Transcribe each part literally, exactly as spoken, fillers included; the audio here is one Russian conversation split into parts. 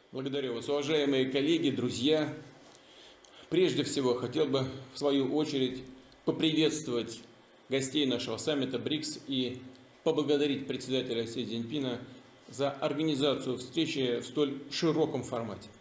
Благодарю вас, уважаемые коллеги, друзья. Прежде всего, хотел бы в свою очередь поприветствовать гостей нашего саммита БРИКС и поблагодарить председателя Си Цзиньпина за организацию встречи в столь широком формате.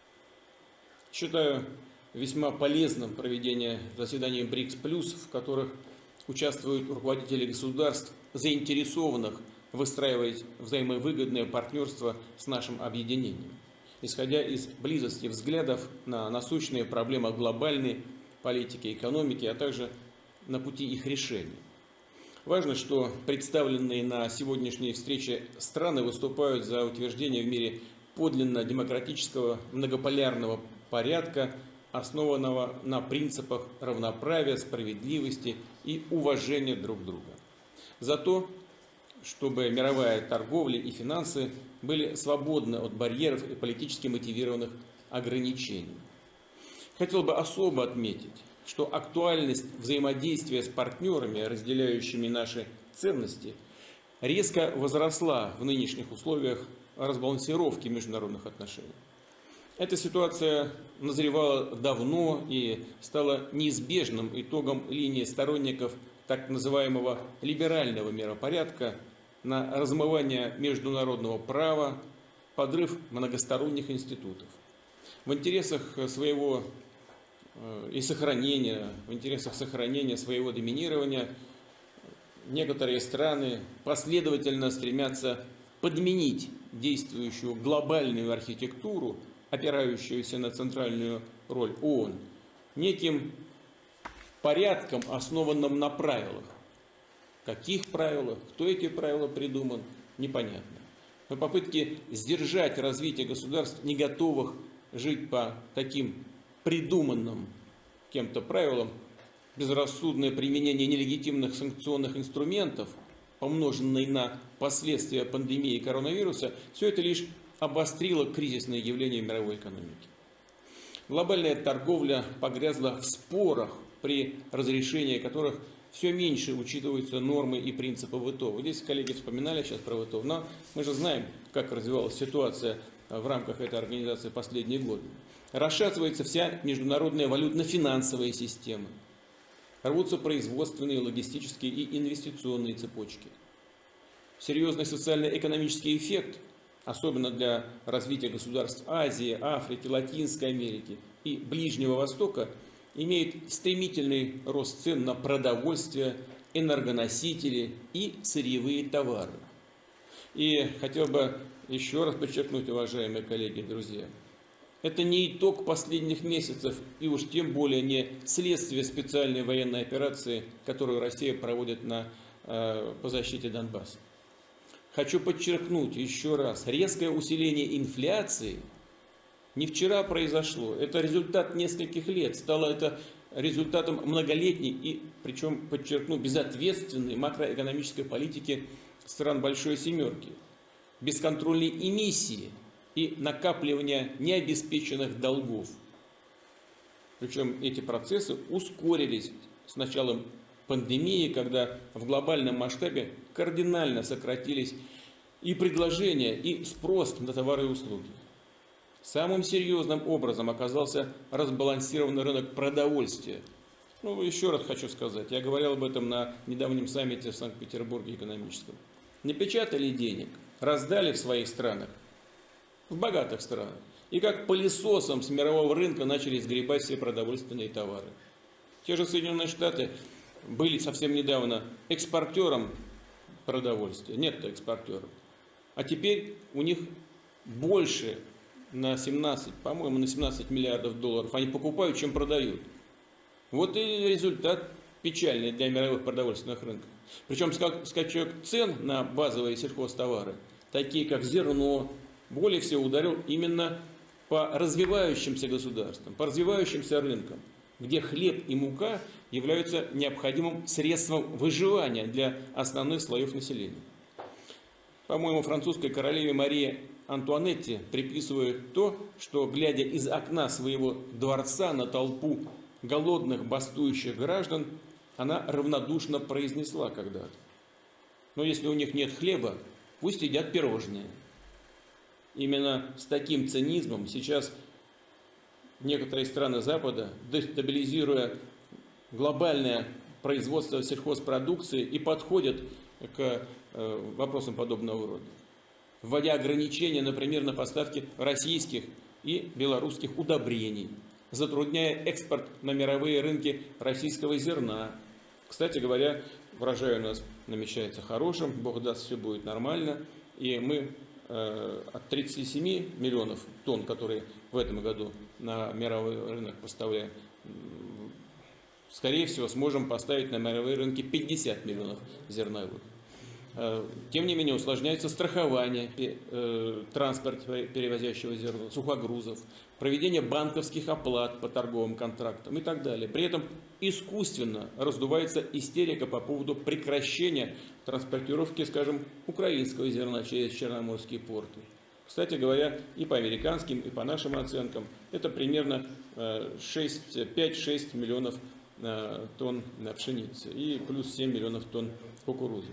Считаю весьма полезным проведение заседаний БРИКС+, в которых участвуют руководители государств, заинтересованных выстраивать взаимовыгодное партнерство с нашим объединением, исходя из близости взглядов на насущные проблемы глобальной политики, экономики, а также на пути их решения. Важно, что представленные на сегодняшней встрече страны выступают за утверждение в мире подлинно демократического многополярного порядка, основанного на принципах равноправия, справедливости и уважения друг к другу. За то, чтобы мировая торговля и финансы были свободны от барьеров и политически мотивированных ограничений. Хотел бы особо отметить, что актуальность взаимодействия с партнерами, разделяющими наши ценности, резко возросла в нынешних условиях разбалансировки международных отношений. Эта ситуация назревала давно и стала неизбежным итогом линии сторонников так называемого либерального миропорядка на размывание международного права, подрыв многосторонних институтов. В интересах своего и сохранения, в интересах сохранения своего доминирования некоторые страны последовательно стремятся подменить действующую глобальную архитектуру, опирающуюся на центральную роль ООН, неким порядком, основанным на правилах. Каких правилах, кто эти правила придуман, непонятно. Но попытки сдержать развитие государств, не готовых жить по таким придуманным кем-то правилам, безрассудное применение нелегитимных санкционных инструментов, помноженное на последствия пандемии коронавируса, все это лишь обострило кризисные явления мировой экономики. Глобальная торговля погрязла в спорах, при разрешении которых все меньше учитываются нормы и принципы ВТО. Вот здесь коллеги вспоминали сейчас про ВТО, но мы же знаем, как развивалась ситуация в рамках этой организации последние годы. Расшатывается вся международная валютно-финансовая система. Рвутся производственные, логистические и инвестиционные цепочки. Серьезный социально-экономический эффект, особенно для развития государств Азии, Африки, Латинской Америки и Ближнего Востока, имеет стремительный рост цен на продовольствие, энергоносители и сырьевые товары. И хотел бы еще раз подчеркнуть, уважаемые коллеги и друзья, это не итог последних месяцев и уж тем более не следствие специальной военной операции, которую Россия проводит на, э, по защите Донбасса. Хочу подчеркнуть еще раз, резкое усиление инфляции не вчера произошло, это результат нескольких лет, стало это результатом многолетней и, причем, подчеркну, безответственной макроэкономической политики стран Большой Семерки, бесконтрольной эмиссии и накапливания необеспеченных долгов. Причем эти процессы ускорились с началом пандемии, когда в глобальном масштабе кардинально сократились и предложения, и спрос на товары и услуги. Самым серьезным образом оказался разбалансированный рынок продовольствия. Ну, еще раз хочу сказать, я говорил об этом на недавнем саммите в Санкт-Петербурге экономическом. Напечатали денег, раздали в своих странах, в богатых странах, и как пылесосом с мирового рынка начали сгребать все продовольственные товары. Те же Соединенные Штаты были совсем недавно экспортером продовольствия, нет-то экспортером. А теперь у них больше на семнадцать, по-моему, на семнадцать миллиардов долларов они покупают, чем продают. Вот и результат печальный для мировых продовольственных рынков. Причем скачок цен на базовые сельхозтовары, такие как зерно, более всего ударил именно по развивающимся государствам, по развивающимся рынкам, где хлеб и мука являются необходимым средством выживания для основных слоев населения. По-моему, французской королеве Марии Антуанетте приписывают то, что, глядя из окна своего дворца на толпу голодных бастующих граждан, она равнодушно произнесла когда-то: но если у них нет хлеба, пусть едят пирожные. Именно с таким цинизмом сейчас некоторые страны Запада, дестабилизируя глобальное производство сельхозпродукции, и подходят к вопросам подобного рода, вводя ограничения, например, на поставки российских и белорусских удобрений, затрудняя экспорт на мировые рынки российского зерна. Кстати говоря, урожай у нас намечается хорошим, Бог даст, все будет нормально, и мы э, от тридцати семи миллионов тонн, которые в этом году на мировой рынок поставляем, скорее всего, сможем поставить на мировые рынки пятьдесят миллионов зерновых. Тем не менее, усложняется страхование транспорта, перевозящего зерно, сухогрузов, проведение банковских оплат по торговым контрактам и так далее. При этом искусственно раздувается истерика по поводу прекращения транспортировки, скажем, украинского зерна через черноморские порты. Кстати говоря, и по американским, и по нашим оценкам, это примерно пять-шесть миллионов тонн пшеницы и плюс семь миллионов тонн кукурузы.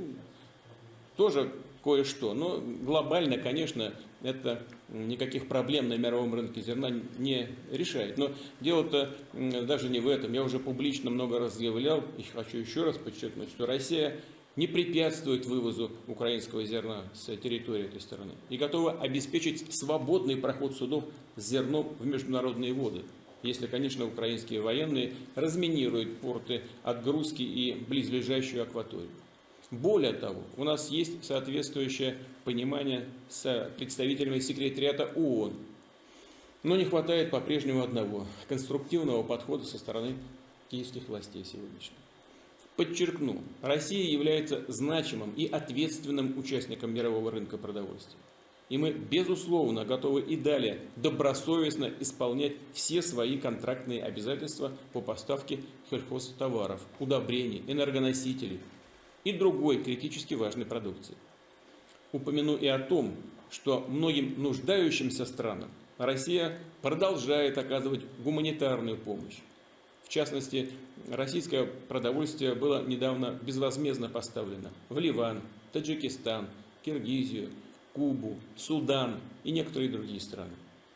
Тоже кое-что, но глобально, конечно, это никаких проблем на мировом рынке зерна не решает. Но дело-то даже не в этом. Я уже публично много раз заявлял, и хочу еще раз подчеркнуть, что Россия не препятствует вывозу украинского зерна с территории этой страны и готова обеспечить свободный проход судов с зерном в международные воды, если, конечно, украинские военные разминируют порты отгрузки и близлежащую акваторию. Более того, у нас есть соответствующее понимание с представителями секретариата ООН. Но не хватает по-прежнему одного – конструктивного подхода со стороны киевских властей сегодняшних. Подчеркну, Россия является значимым и ответственным участником мирового рынка продовольствия. И мы, безусловно, готовы и далее добросовестно исполнять все свои контрактные обязательства по поставке сельхозтоваров, удобрений, энергоносителей и другой критически важной продукции. Упомяну и о том, что многим нуждающимся странам Россия продолжает оказывать гуманитарную помощь. В частности, российское продовольствие было недавно безвозмездно поставлено в Ливан, Таджикистан, Киргизию, Кубу, Судан и некоторые другие страны.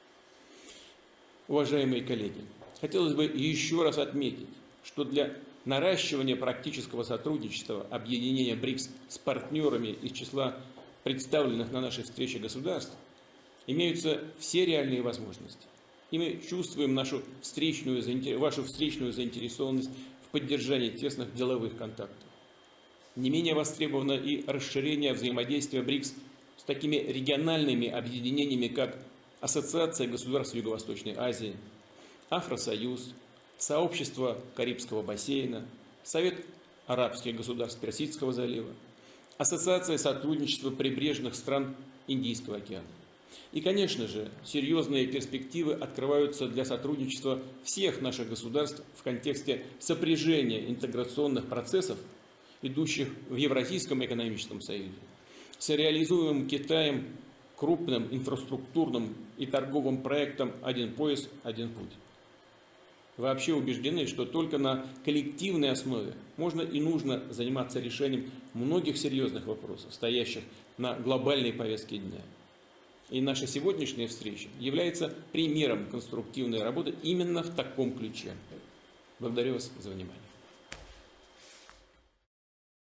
Уважаемые коллеги, хотелось бы еще раз отметить, что для наращивания практического сотрудничества объединения БРИКС с партнерами из числа представленных на нашей встрече государств имеются все реальные возможности. И мы чувствуем нашу встречную, вашу встречную заинтересованность в поддержании тесных деловых контактов. Не менее востребовано и расширение взаимодействия БРИКС с такими региональными объединениями, как Ассоциация государств Юго-Восточной Азии, Афросоюз, Сообщество Карибского бассейна, Совет арабских государств Персидского залива, Ассоциация сотрудничества прибрежных стран Индийского океана. И, конечно же, серьезные перспективы открываются для сотрудничества всех наших государств в контексте сопряжения интеграционных процессов, идущих в Евразийском экономическом союзе, с реализуемым Китаем крупным инфраструктурным и торговым проектом «Один пояс, один путь». Вообще убеждены, что только на коллективной основе можно и нужно заниматься решением многих серьезных вопросов, стоящих на глобальной повестке дня. И наша сегодняшняя встреча является примером конструктивной работы именно в таком ключе. Благодарю вас за внимание.